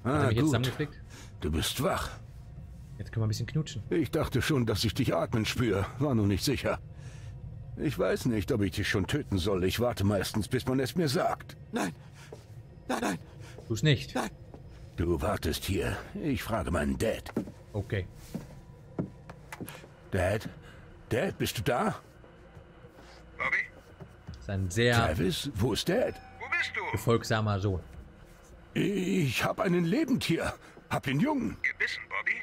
Hat er mich jetzt gut. zusammengeklickt? Du bist wach. Jetzt können wir ein bisschen knutschen. Ich dachte schon, dass ich dich atmen spüre. War nur nicht sicher. Ich weiß nicht, ob ich dich schon töten soll. Ich warte meistens, bis man es mir sagt. Nein. Nein, nein. Tu's nicht. Nein. Du wartest hier. Ich frage meinen Dad. Okay. Dad? Dad, bist du da? Bobby? Das ist ein sehr Travis, wo ist Dad? Wo bist du? befolgsamer Sohn. Ich hab einen Lebendtier. Hab den Jungen. Gebissen, Bobby?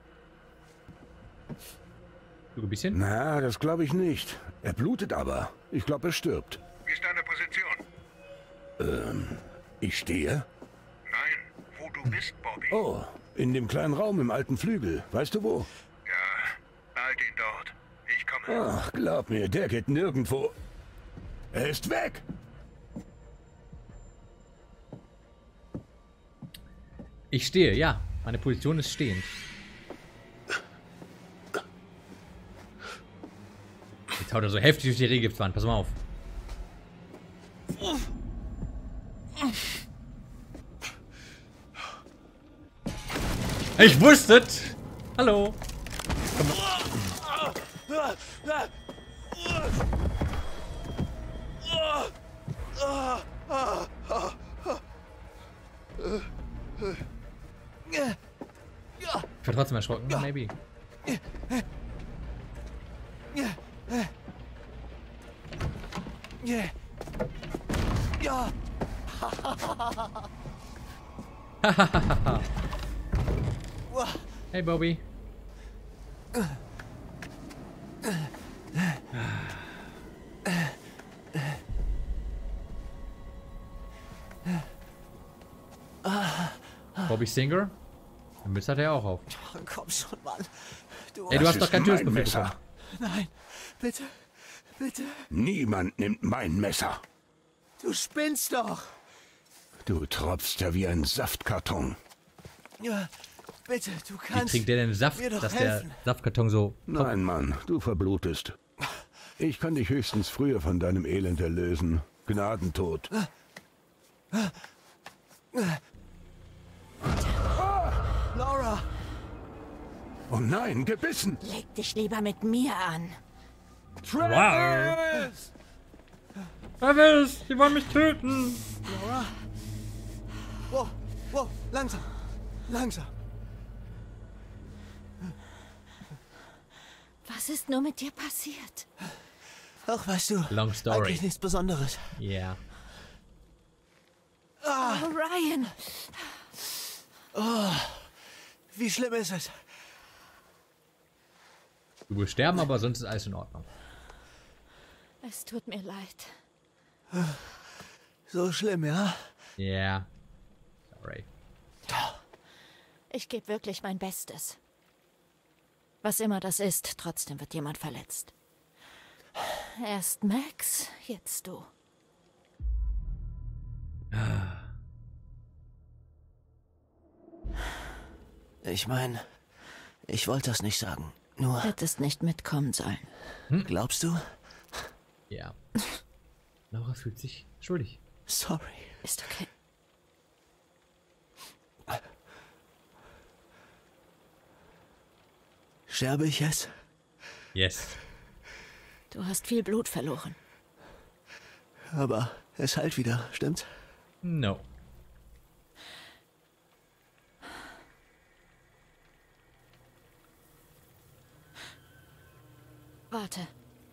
Du ein bisschen? Na, das glaube ich nicht. Er blutet aber. Ich glaube, er stirbt. Wie ist deine Position? Ich stehe? Nein, wo du bist, Bobby. Oh, in dem kleinen Raum im alten Flügel. Weißt du wo? Ja, halt ihn dort. Ich komme. Ach, glaub mir, der geht nirgendwo. Er ist weg. Ich stehe, ja. Meine Position ist stehend. Jetzt haut er so heftig durch die Rehgipswand. Pass mal auf. Ich wusste es! Hallo! Ich war trotzdem erschrocken. Maybe. Ja. Hey, Bobby. Bobby Singer? Ein Mütze hat er auch auf. Komm schon, Mann. Du. Ey, du Das hast doch ist kein mein Tötungsprofil Messer. bekommen. Nein. Bitte. Bitte. Niemand nimmt mein Messer. Du spinnst doch. Du tropfst ja wie ein Saftkarton. Ja. Bitte, du Wie kannst. trinkt der denn Saft, mir doch dass helfen. der Saftkarton so... Nein, Mann, du verblutest. Ich kann dich höchstens früher von deinem Elend erlösen. Gnadentod. Laura. Oh nein, gebissen! Leg dich lieber mit mir an. Travis! Travis, die wollen mich töten! Laura. Wow, wow, langsam. Langsam. Was ist nur mit dir passiert? Ach, weißt du. Long story. Eigentlich nichts Besonderes. Ja. Oh, Ryan. Wie schlimm ist es? Du wirst sterben, aber sonst ist alles in Ordnung. Es tut mir leid. So schlimm, ja? Ja. Sorry. Ich gebe wirklich mein Bestes. Was immer das ist, trotzdem wird jemand verletzt. Erst Max, jetzt du. Ich meine, ich wollte das nicht sagen. Nur, Hättest nicht mitkommen sollen. glaubst du? Ja. Laura fühlt sich schuldig. Sorry. Ist okay. Sterbe ich jetzt? Yes. Du hast viel Blut verloren. Aber es heilt wieder, stimmt's? No. Warte.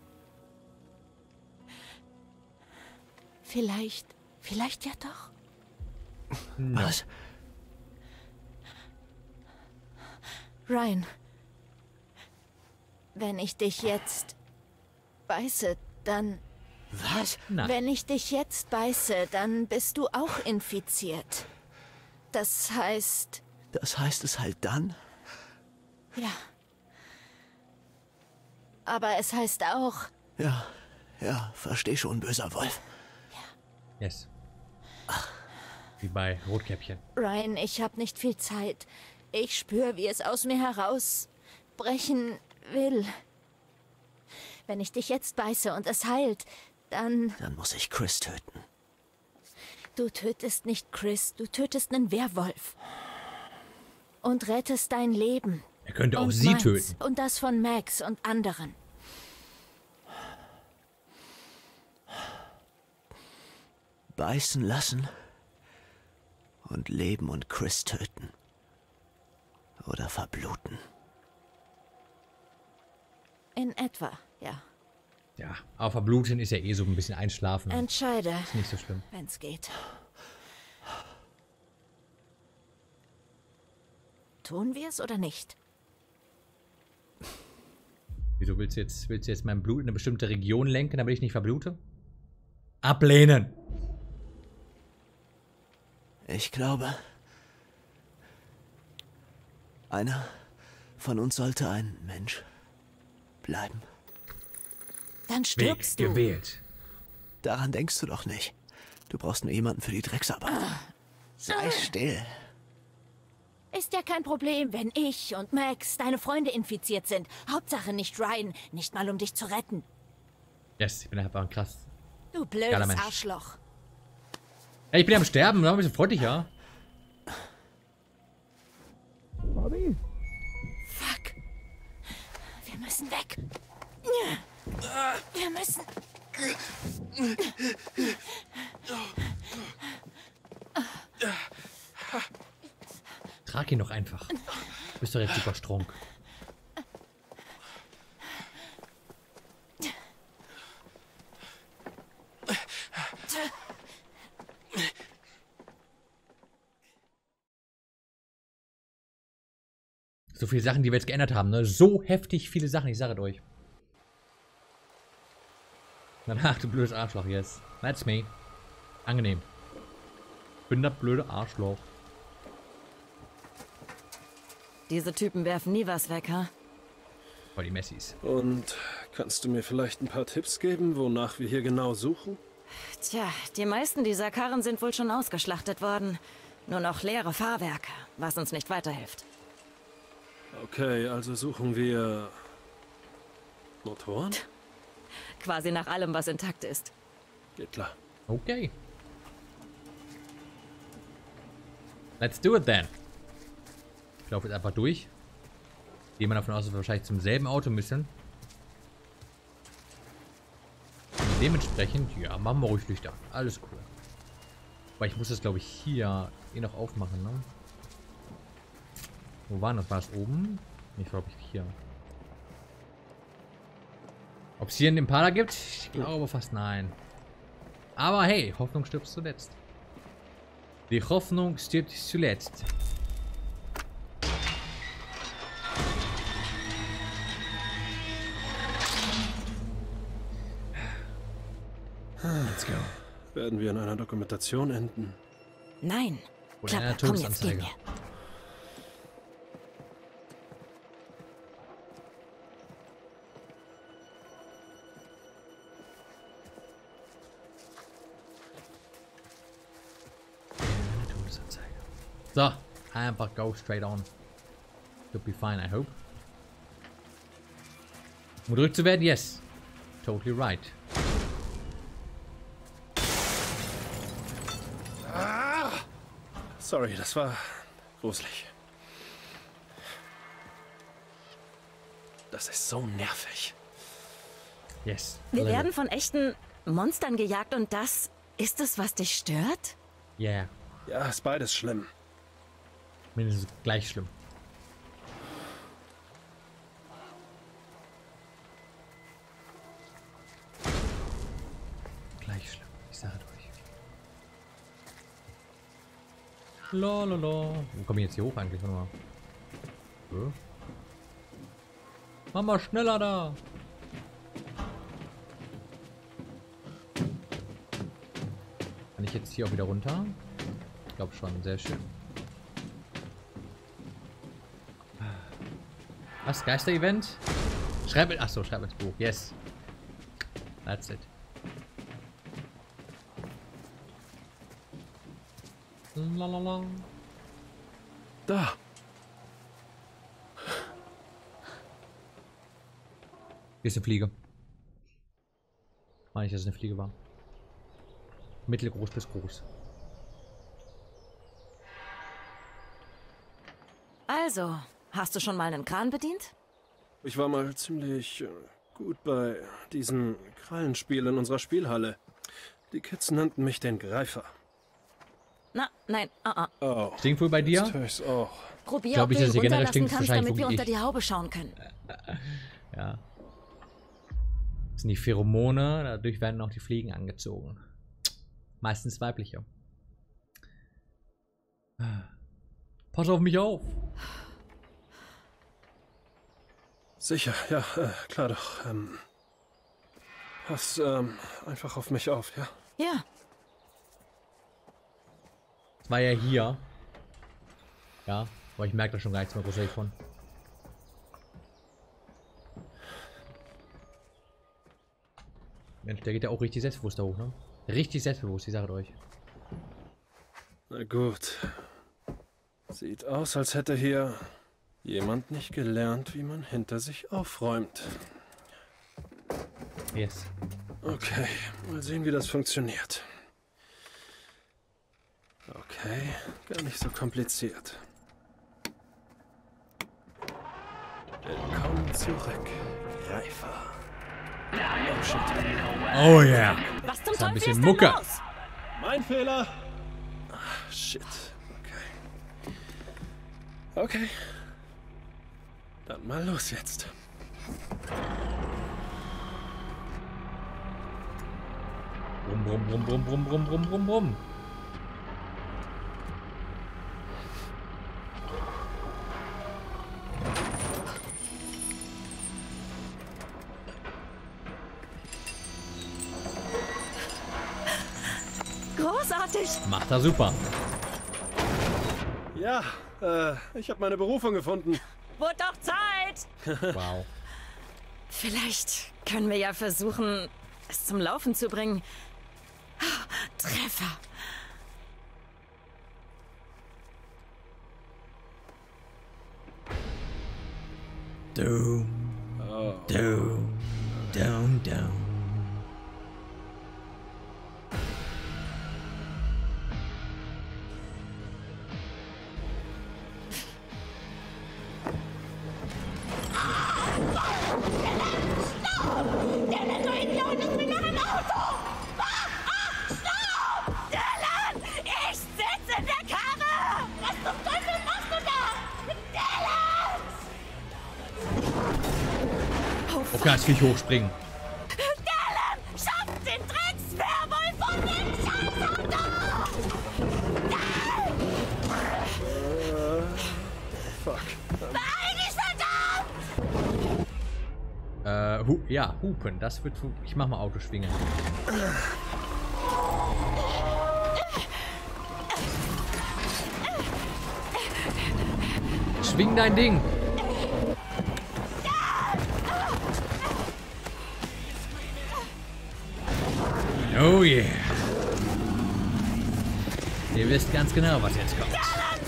Vielleicht ja doch. No. Was? Ryan. Wenn ich dich jetzt beiße, dann... Was? Nein. Wenn ich dich jetzt beiße, dann bist du auch infiziert. Das heißt... Das heißt es halt dann? Ja. Aber es heißt auch... Ja, versteh schon, böser Wolf. Yes. Wie bei Rotkäppchen. Ryan, ich habe nicht viel Zeit. Ich spüre, wie es aus mir herausbrechen will. Wenn ich dich jetzt beiße und es heilt, dann... Dann muss ich Chris töten. Du tötest nicht Chris, du tötest einen Werwolf. Und rettest dein Leben. Er könnte auch Und sie meins. töten. Und das von Max und anderen. Beißen lassen und Leben und Chris töten. Oder verbluten. In etwa, ja. Ja, aber verbluten ist ja eh so ein bisschen einschlafen. Entscheide, Ist nicht so schlimm. wenn's geht. Tun wir es oder nicht? Wieso willst du jetzt mein Blut in eine bestimmte Region lenken, damit ich nicht verblute? Ablehnen! Ich glaube, einer von uns sollte ein Mensch bleiben. Dann Weg stirbst du. gewählt. Daran denkst du doch nicht. Du brauchst nur jemanden für die Drecksarbeit. Sei still. Ist ja kein Problem, wenn ich und Max, deine Freunde, infiziert sind. Hauptsache nicht Ryan, nicht mal um dich zu retten. Yes, ich bin einfach krass. Du Geiler blödes Mensch. Arschloch. Ey, ich bin am Sterben, ein bisschen freundlicher. Fuck. Wir müssen weg. Wir müssen... Trag ihn doch einfach. Du bist doch jetzt super strong. So viele Sachen, die wir jetzt geändert haben, ne? So heftig viele Sachen, ich sage es euch. Ach, du blödes Arschloch, yes. That's me. Angenehm. Bin das blöde Arschloch. Diese Typen werfen nie was weg, ha? Voll die Messis. Und kannst du mir vielleicht ein paar Tipps geben, wonach wir hier genau suchen? Tja, die meisten dieser Karren sind wohl schon ausgeschlachtet worden. Nur noch leere Fahrwerke, was uns nicht weiterhilft. Okay, also suchen wir Motoren? Quasi nach allem, was intakt ist. Geht klar. Okay. Let's do it then. Ich laufe jetzt einfach durch. Gehe mal davon aus, dass wir wahrscheinlich zum selben Auto müssen. Und dementsprechend, ja, machen wir ruhig Lichter. Alles cool. Aber ich muss das, glaube ich, hier noch aufmachen, ne? Wo war das? War es oben? Ich glaube, hier. Ob es hier einen Impala gibt? Ich glaube fast nein. Aber hey, Hoffnung stirbt zuletzt. Die Hoffnung stirbt zuletzt. Let's go. Werden wir in einer Dokumentation enden? Nein. Oder in einer Klapper, komm jetzt, geh Todesanzeige. mir. So, einfach go straight on. Should be fine, I hope. Um gedrückt zu werden? Yes. Totally right. Sorry, das war gruselig. Das ist so nervig. Yes. Wir werden von echten Monstern gejagt und das ist es, was dich stört? Yeah. Ja, ist beides schlimm. Mindestens gleich schlimm. Gleich schlimm. Ich sage euch. Lololo. Wo komme ich jetzt hier hoch eigentlich? Warte mal. So. Mach mal schneller da. Kann ich jetzt hier auch wieder runter? Ich glaube schon. Sehr schön. Was? Geister-Event? Schreib mit. Achso, schreib ins Buch. Yes. That's it. Lalala. Da. Hier ist eine Fliege. Meine ich, dass es eine Fliege war. Mittelgroß bis groß. Also, hast du schon mal einen Kran bedient? Ich war mal ziemlich gut bei diesem Krallenspiel in unserer Spielhalle. Die Kids nannten mich den Greifer. Na, nein, Oh, Stinkt wohl bei dir? jetzt hör ich's auch. Probier, Glaub ob ich, du ihn dass ihr generell runterlassen stinkt, kannst, wahrscheinlich damit wir wirklich unter die Haube schauen können. Ja. Das sind die Pheromone, dadurch werden auch die Fliegen angezogen. Meistens weibliche. Pass auf mich auf. Sicher, ja, klar doch. Pass einfach auf mich auf, ja? Ja, Das war ja hier. Ja, aber ich merke da schon gar nichts mehr großartig von. Mensch, der geht ja auch richtig selbstbewusst da hoch, ne? Richtig selbstbewusst, ich sage euch. Na gut. Sieht aus, als hätte hier jemand nicht gelernt, wie man hinter sich aufräumt. Yes. Okay, mal sehen, wie das funktioniert. Okay, gar nicht so kompliziert. Willkommen zurück, Greifer. Oh shit. Oh yeah. was zum Das war ein Teufel bisschen ist denn Mucke. los? Mein Fehler. Shit. Okay. Dann mal los jetzt. Brumm, brumm, brumm, brumm, brumm, brumm, brumm, brumm, brumm. Großartig! Macht er super. Ja, ich habe meine Berufung gefunden. Wurde doch Zeit! Wow. Vielleicht können wir ja versuchen, es zum Laufen zu bringen. Treffer! Doom. Doom. Doom, doom. Ich sitze in der Karre! Was zum Teufel machst du da? Dylan! Oh, kann das Viech hochspringen. Dylan! Schafft den Dreckswerwolf von dem Scheißauto! Fuck. Beeil dich, verdammt! Ja, Hupen. Das wird. Ich mach mal Autoschwingen. Schwing dein Ding. Oh yeah. Ihr wisst ganz genau, was jetzt kommt.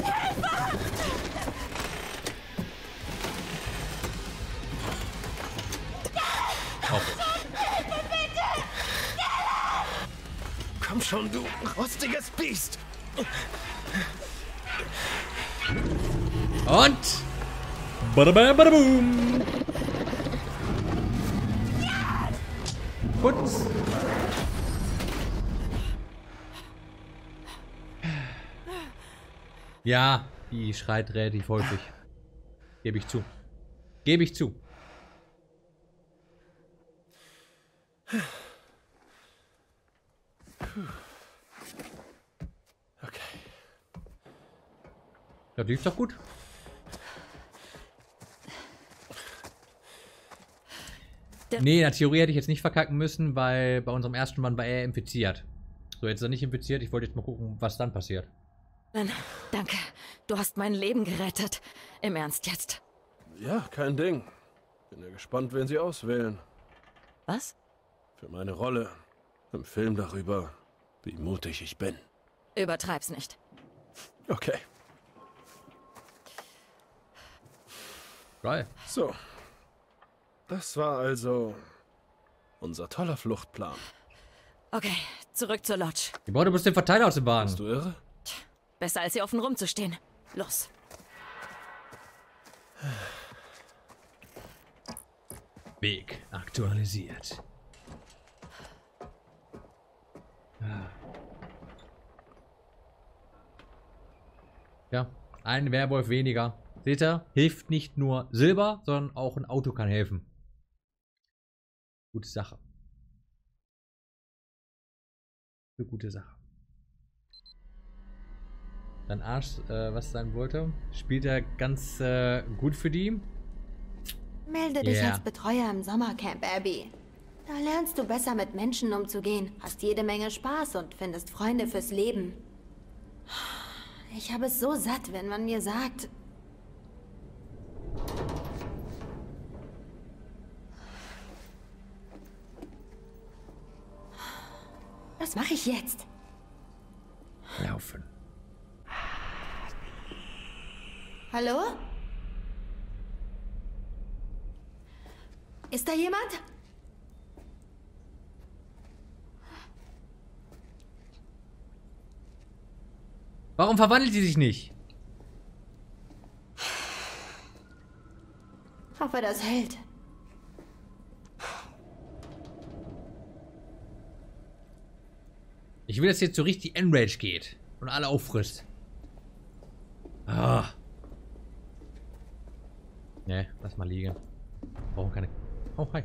Oh. Komm schon, du rostiges Biest! Und badabam. Putz. Ja, die schreit relativ häufig. Gebe ich zu. Gebe ich zu. Okay. Das lief doch gut. Nee, in der Theorie hätte ich jetzt nicht verkacken müssen, weil bei unserem ersten Mann war er infiziert. So, jetzt ist er nicht infiziert. Ich wollte jetzt mal gucken, was dann passiert. Danke, du hast mein Leben gerettet. Im Ernst jetzt. Ja, kein Ding. Bin ja gespannt, wen sie auswählen. Was? Für meine Rolle im Film darüber, wie mutig ich bin. Übertreib's nicht. Okay. Geil. So. Das war also unser toller Fluchtplan. Okay, zurück zur Lodge. Ich brauchte bloß den Verteiler aus dem Wagen. Bist du irre? Besser als hier offen rumzustehen. Los. Weg aktualisiert. Ja, ein Werwolf weniger. Seht ihr? Hilft nicht nur Silber, sondern auch ein Auto kann helfen. Gute Sache. Eine gute Sache. Dann Arsch, was ich sagen wollte, spielt er ganz gut für die. Melde dich als Betreuer im Sommercamp, Abby. Da lernst du besser mit Menschen umzugehen, hast jede Menge Spaß und findest Freunde fürs Leben. Ich habe es so satt, wenn man mir sagt... Was mache ich jetzt? Laufen. Hallo? Ist da jemand? Warum verwandelt sie sich nicht? Hoffe, das hält. Ich will, dass jetzt so richtig Enrage geht und alle auffrisst. Ah. Ne, lass mal liegen. Brauchen keine. Oh, hi.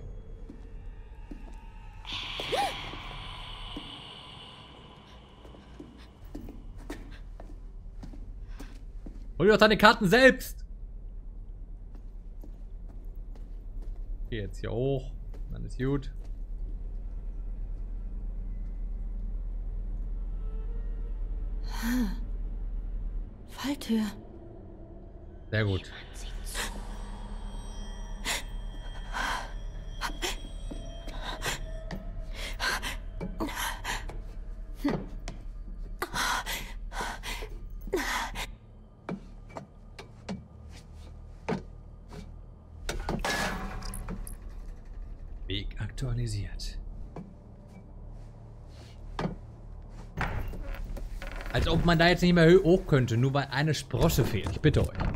Hol dir doch deine Karten selbst. Geh jetzt hier hoch. Dann ist gut. Falltür. Sehr gut. Weg aktualisiert. Als ob man da jetzt nicht mehr hoch könnte, nur weil eine Sprosse fehlt. Ich bitte euch.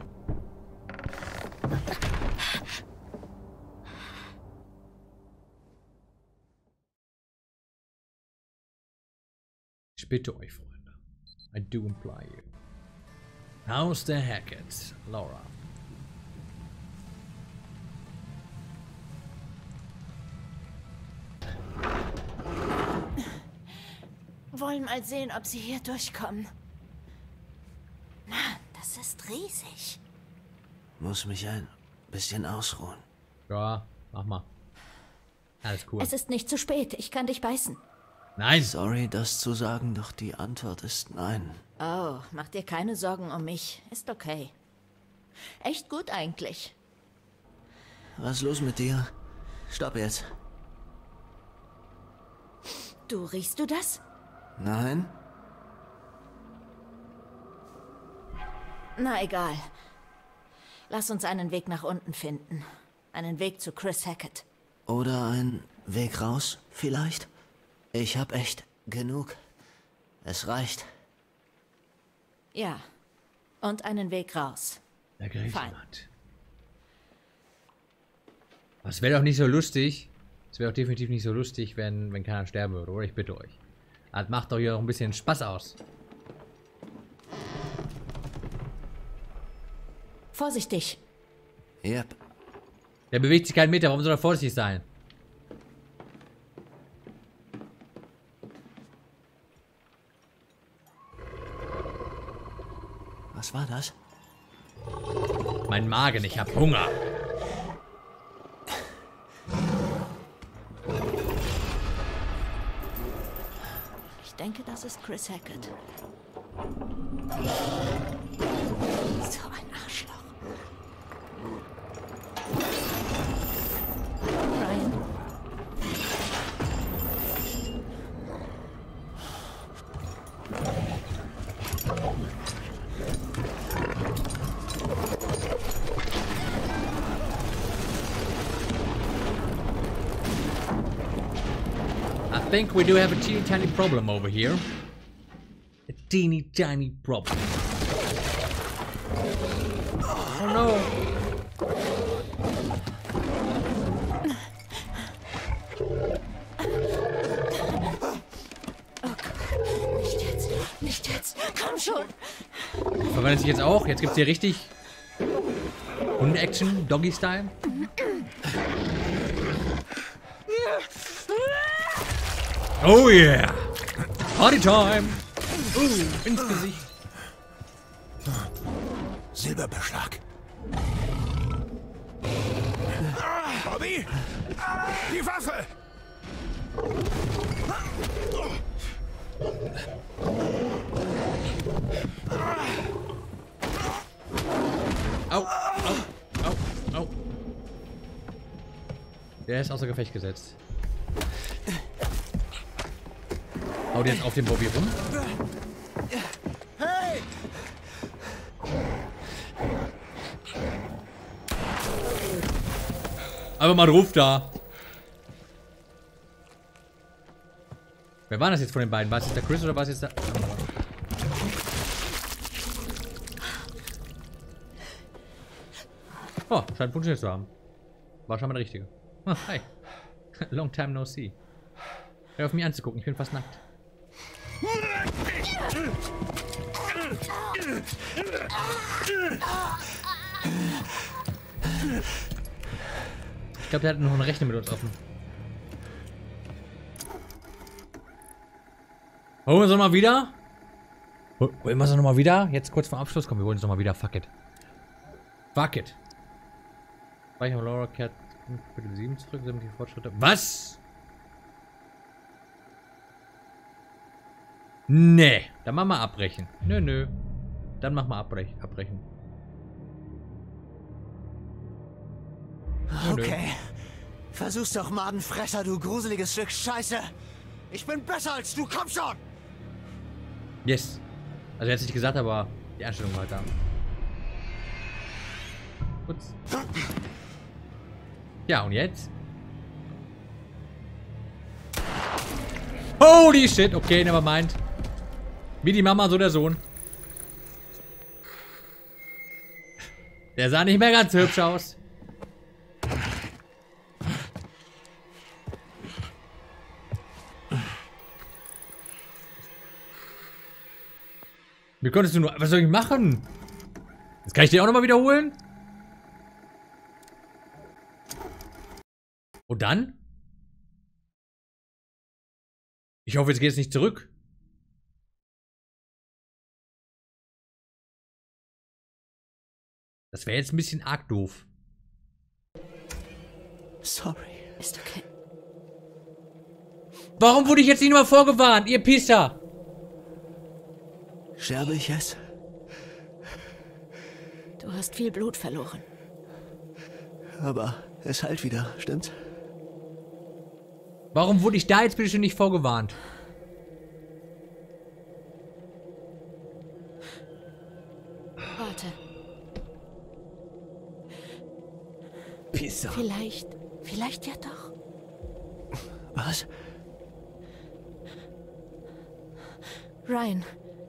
Ich bitte euch, Freunde. I do imply you. How's the Hackett, Laura? Wollen mal sehen, ob sie hier durchkommen. Mann, das ist riesig. Muss mich ein bisschen ausruhen. Ja, mach mal. Alles cool. Es ist nicht zu spät. Ich kann dich beißen. Nein. Sorry, das zu sagen, doch die Antwort ist nein. Oh, mach dir keine Sorgen um mich. Ist okay. Echt gut eigentlich. Was ist los mit dir? Stopp jetzt. Du, riechst du das? Nein? Na egal. Lass uns einen Weg nach unten finden. Einen Weg zu Chris Hackett. Oder einen Weg raus, vielleicht? Ich hab echt genug. Es reicht. Ja. Und einen Weg raus. Da gerät Fein. jemand. Das wäre doch nicht so lustig. Es wäre doch definitiv nicht so lustig, wenn keiner sterben würde, oder? Ich bitte euch. Das macht doch hier auch ein bisschen Spaß aus. Vorsichtig. Yep. Der bewegt sich keinen Meter, warum soll er vorsichtig sein? Was war das? Mein Magen, ich hab Hunger. Ich denke, das ist Chris Hackett. So ein Arschloch. Ryan. I think we do have a teeny tiny problem over here. A teeny tiny problem. Oh no! Nicht jetzt. Nicht jetzt. Komm schon. Verwandelt sich jetzt auch. Jetzt gibt's hier richtig Hunde-Action, Doggy-Style. Oh yeah! Party time! Ins Gesicht. Silberbeschlag. Bobby! Die Waffe! Au, au, au, au. Der ist außer Gefecht gesetzt. Haut jetzt auf den Bobby rum. Hey! Aber mal Ruf da. Wer war das jetzt von den beiden? War es jetzt der Chris oder war es jetzt der andere? Oh, scheint funktioniert zu haben. War schon mal der Richtige. Oh, hi. Long time no see. Hör auf mich anzugucken, ich bin fast nackt. Ich glaube, der hat noch eine Rechnung mit uns offen. Holen wir uns nochmal wieder? Holen wir uns nochmal wieder? Jetzt kurz vor Abschluss. Komm, wir holen uns nochmal wieder. Fuck it. Fuck it. Speicher Laura kehrt Kapitel 7 zurück, damit die Fortschritte. Was? Nee. Dann machen wir abbrechen. Nö, nö. Dann machen wir abbrechen. Okay. Versuch's doch, Madenfresser, du gruseliges Stück Scheiße. Ich bin besser als du, komm schon! Yes. Also er hat es nicht gesagt, aber die Einstellung war halt da. Gut. Ja, und jetzt? Holy shit! Okay, never mind. Wie die Mama, so der Sohn. Der sah nicht mehr ganz hübsch aus. Wie konntest du nur... Was soll ich machen? Jetzt kann ich den auch nochmal wiederholen? Und dann? Ich hoffe, jetzt geht es nicht zurück. Das wäre jetzt ein bisschen arg doof. Sorry. Ist okay. Warum wurde ich jetzt nicht mal vorgewarnt, ihr Pisser? Sterbe ich es? Du hast viel Blut verloren. Aber es heilt wieder, stimmt's? Warum wurde ich da jetzt bitte schon nicht vorgewarnt? Warte. Pisser. Vielleicht ja doch. Was? Ryan.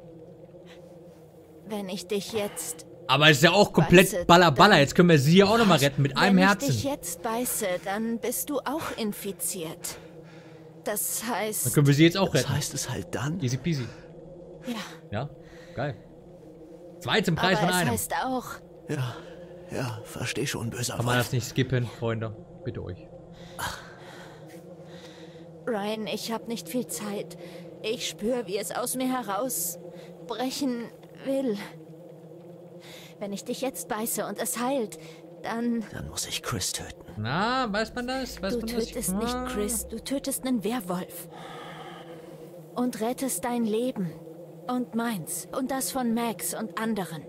Wenn ich dich jetzt... Aber es ist ja auch komplett Beiße, Baller. dann- Jetzt können wir sie ja auch nochmal retten mit einem Wenn ich Herzen. dich jetzt beiße, dann bist du auch infiziert. Das Dann heißt... können wir sie jetzt auch Das retten. heißt es halt dann? Easy peasy. Ja, Ja, geil. 2 zum Preis aber von es einem. heißt auch... Ja, versteh schon, böser Kann man Wolf. das nicht skippen, Freunde? Bitte euch. Ryan, ich habe nicht viel Zeit. Ich spüre, wie es aus mir herausbrechen will. Wenn ich dich jetzt beiße und es heilt, dann... Dann muss ich Chris töten. Na, weiß man das? Weiß Du man das? tötest nicht Chris, du tötest einen Werwolf. Und rettest dein Leben. Und meins. Und das von Max und anderen.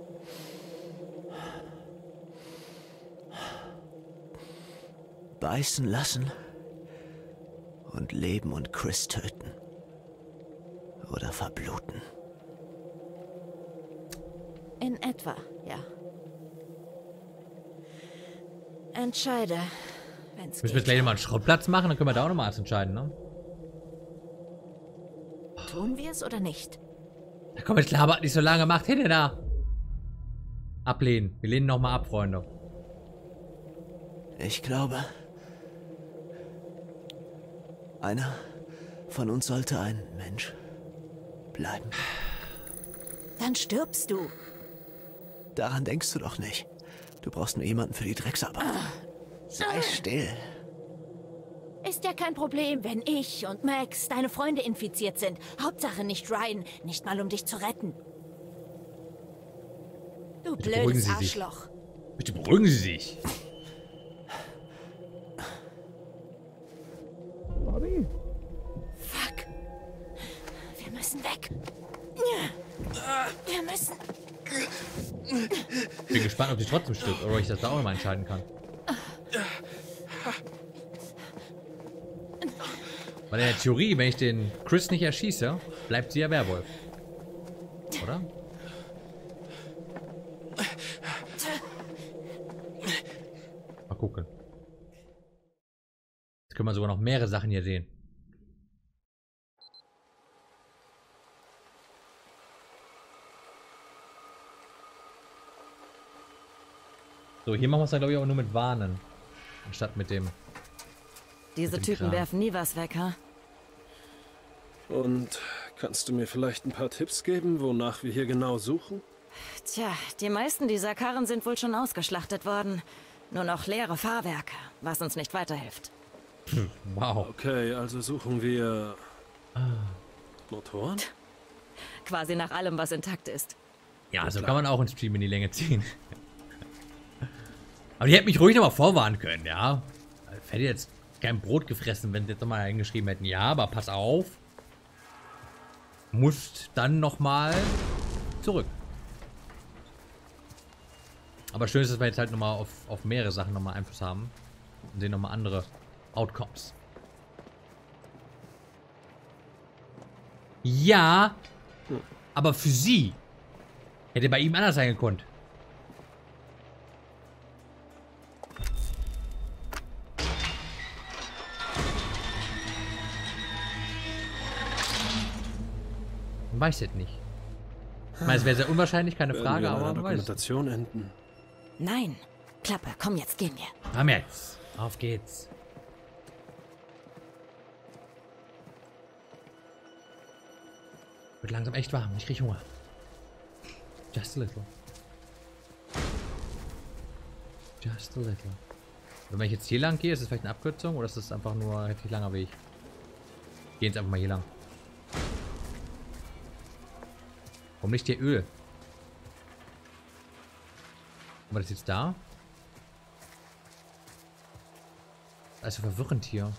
Beißen lassen und leben und Chris töten. Oder verbluten. In etwa, ja. Entscheide, wenn's Müssen wir jetzt geht. gleich mal einen Schrottplatz machen? Dann können wir da auch nochmal alles entscheiden, ne? Tun wir es oder nicht? Da komm, jetzt labert nicht so lange. Macht hinter da. Ablehnen. Wir lehnen nochmal ab, Freunde. Ich glaube, einer von uns sollte ein Mensch bleiben. Dann stirbst du. Daran denkst du doch nicht. Du brauchst nur jemanden für die Drecksarbeit. Sei still. Ist ja kein Problem, wenn ich und Max, deine Freunde, infiziert sind. Hauptsache nicht Ryan, nicht mal um dich zu retten. Du Bitte beruhigen blödes Sie sich. Arschloch. Bitte beruhigen Sie sich. Fuck. Wir müssen weg. Wir müssen... Bin gespannt, ob sie trotzdem stirbt oder ob ich das da auch mal entscheiden kann. Weil in der Theorie, wenn ich den Chris nicht erschieße, bleibt sie ja Werwolf. Oder? Mal gucken. Jetzt können wir sogar noch mehrere Sachen hier sehen. So, hier machen wir es dann, glaube ich, auch nur mit Warnen. Anstatt mit dem... Diese dem Typen Kran. werfen nie was weg, ha? Und kannst du mir vielleicht ein paar Tipps geben, wonach wir hier genau suchen? Tja, die meisten dieser Karren sind wohl schon ausgeschlachtet worden. Nur noch leere Fahrwerke, was uns nicht weiterhilft. Wow. Okay, also suchen wir... Motoren? Quasi nach allem, was intakt ist. Ja, so kann man auch einen Stream in die Länge ziehen. Aber die hätten mich ruhig nochmal vorwarnen können, ja. Ich hätte jetzt kein Brot gefressen, wenn sie jetzt nochmal hingeschrieben hätten. Ja, aber pass auf. Musst dann nochmal zurück. Aber schön ist, dass wir jetzt halt nochmal auf mehrere Sachen nochmal Einfluss haben. Und sehen nochmal andere Outcomes. Ja, aber für sie hätte bei ihm anders sein gekonnt. Weiß es nicht. Ich meine, es wäre sehr unwahrscheinlich, keine Werden Frage, wir in einer aber man weiß es. Dokumentation enden. Nein. Klappe, komm, jetzt gehen wir. Komm jetzt. Auf geht's. Wird langsam echt warm. Ich krieg Hunger. Just a little. Just a little. Und wenn ich jetzt hier lang gehe, ist es vielleicht eine Abkürzung oder ist es einfach nur ein heftig langer Weg? Gehen jetzt einfach mal hier lang. Warum nicht hier Öl? Haben wir das jetzt da? Das ist so verwirrend hier.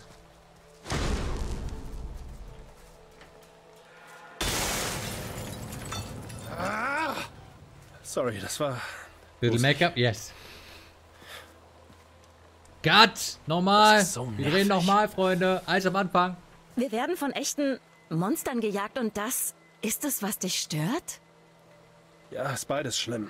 Sorry, das war... Little Make-up? Yes. Cut! Nochmal! Das ist so Wir drehen nervig. nochmal, Freunde. Als am Anfang. Wir werden von echten Monstern gejagt und das ist es, was dich stört? Ja, ist beides schlimm.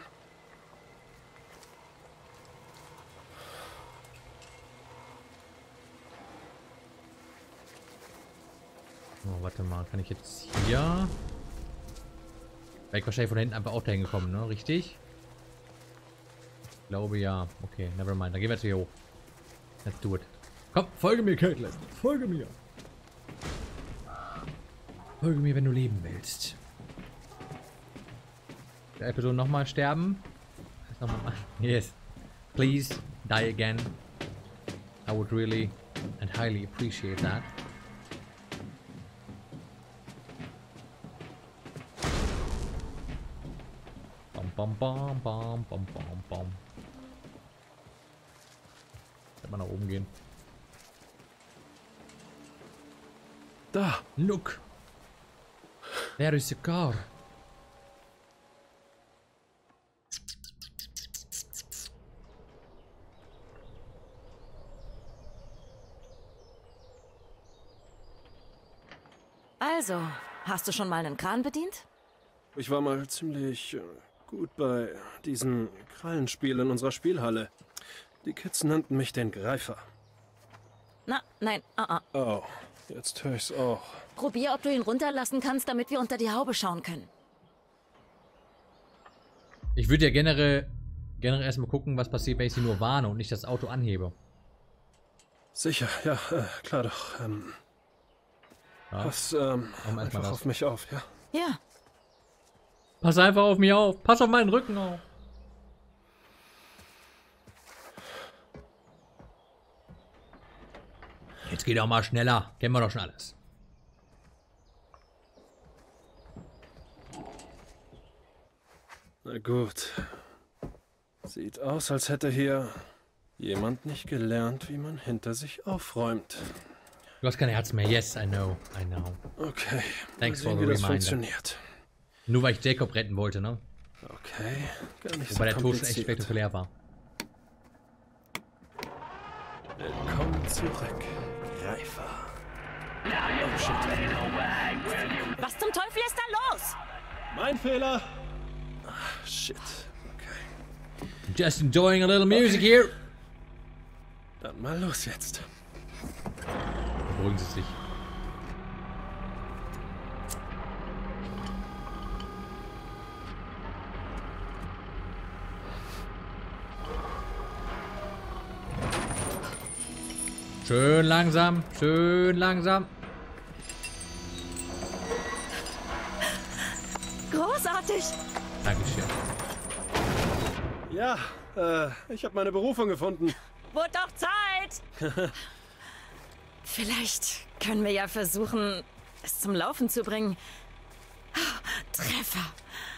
Oh, warte mal. Kann ich jetzt hier... Wäre ich wahrscheinlich von hinten einfach auch dahin gekommen, ne? Richtig? Ich glaube ja. Okay, never mind. Dann gehen wir jetzt hier hoch. Let's do it. Komm, folge mir, Caitlin. Folge mir. Folge mir, wenn du leben willst. Der Person nochmal sterben. Nochmal. Yes. Please die again. I would really and highly appreciate that. Bam, bam, bam, bam, bam, bam. Kann man nach oben gehen. Da! Look! There is a car. Also, hast du schon mal einen Kran bedient? Ich war mal ziemlich gut bei diesen Krallenspielen in unserer Spielhalle. Die Kids nannten mich den Greifer. Na, nein, Oh, jetzt höre ich's auch. Probier, ob du ihn runterlassen kannst, damit wir unter die Haube schauen können. Ich würde ja generell erstmal gucken, was passiert, wenn ich sie nur warne und nicht das Auto anhebe. Sicher, ja, klar doch. Ja. Pass erstmal einfach das. auf mich auf, ja? Ja. Pass einfach auf mich auf. Pass auf meinen Rücken auf. Jetzt geht auch mal schneller. Kennen wir doch schon alles. Na gut. Sieht aus, als hätte hier jemand nicht gelernt, wie man hinter sich aufräumt. Du hast kein Herz mehr. Yes, I know. I know. Okay. Thanks mal for sehen, the wie das reminder. funktioniert. Nur weil ich Jacob retten wollte, ne? Okay. Gar nicht Wobei so der Tod schon echt kompliziert. spektakulär war. Willkommen zurück, Greifer. Oh shit. Was zum Teufel ist da los? Mein Fehler. Ah, shit. Okay. Just enjoying a little music here. Dann mal los jetzt. Beruhigen Sie sich. Schön langsam, schön langsam. Großartig. Dankeschön. Ja, ich habe meine Berufung gefunden. Wurde doch Zeit. Vielleicht können wir ja versuchen, es zum Laufen zu bringen. Treffer.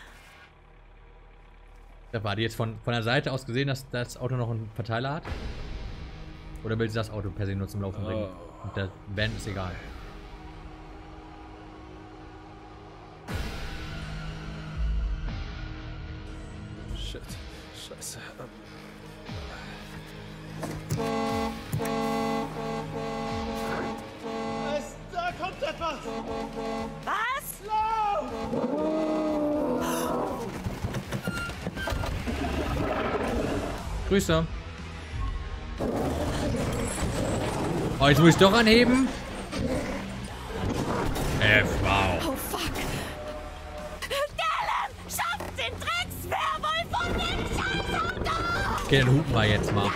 Da war die jetzt von der Seite aus gesehen, dass das Auto noch einen Verteiler hat? Oder will sie das Auto per se nur zum Laufen bringen? Und der Van ist egal. Shit. Scheiße. Da kommt etwas! Was? Grüße. Oh, jetzt muss ich doch anheben. Wow. Oh fuck. Dylan, schafft den Dreckswerwolf von dem Scheißauto! Okay, dann hupen wir jetzt mal.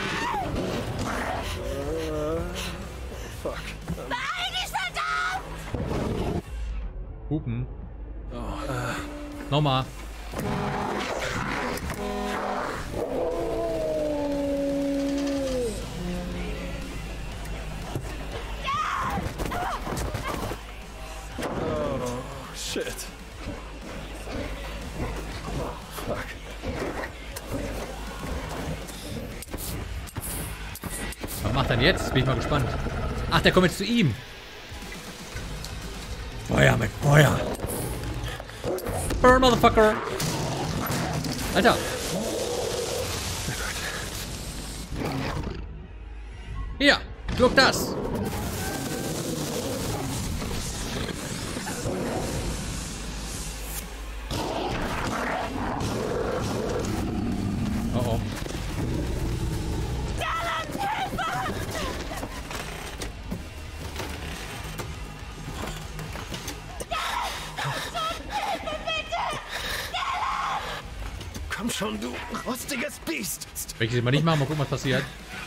Fuck. Nein, ich verdammt! Hupen. Nochmal. Shit. Fuck. Was macht er denn jetzt? Bin ich mal gespannt. Ach, der kommt jetzt zu ihm. Feuer mit Feuer. Burn, Motherfucker. Alter. Hier, schluck das. Oh oh. Komm schon, du rostiges Biest! Wenn ich das mal nicht machen, mal gucken, was passiert.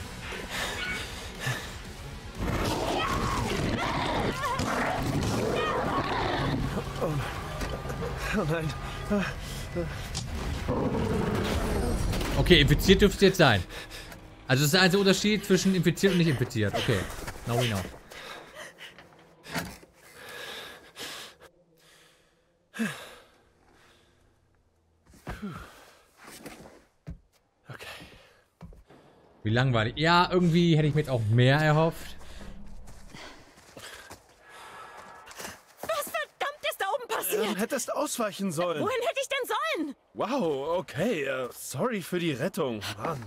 Oh nein. Okay, infiziert dürfte es jetzt sein. Also das ist der einzige Unterschied zwischen infiziert und nicht infiziert. Okay, now we know. Okay. Wie langweilig. Ja, irgendwie hätte ich mir jetzt auch mehr erhofft. Was verdammt ist da oben passiert? Hättest ausweichen sollen. Wohin hätte ich denn sollen? Wow, okay. Sorry für die Rettung. Mann.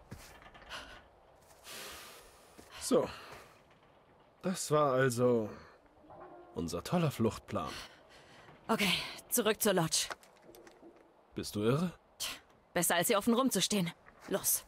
So. Das war also unser toller Fluchtplan. Okay, zurück zur Lodge. Bist du irre? Besser als hier offen rumzustehen. Los.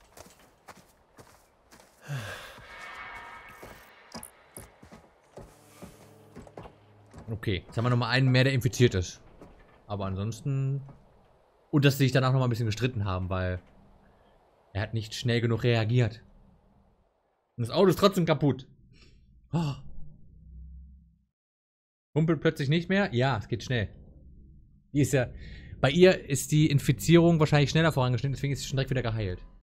Okay, jetzt haben wir nochmal einen mehr, der infiziert ist. Aber ansonsten... Und dass sie sich danach nochmal ein bisschen gestritten haben, weil... Er hat nicht schnell genug reagiert. Und das Auto ist trotzdem kaputt. Oh. Humpelt plötzlich nicht mehr? Ja, es geht schnell. Die ist ja... Bei ihr ist die Infizierung wahrscheinlich schneller vorangeschnitten, deswegen ist sie schon direkt wieder geheilt.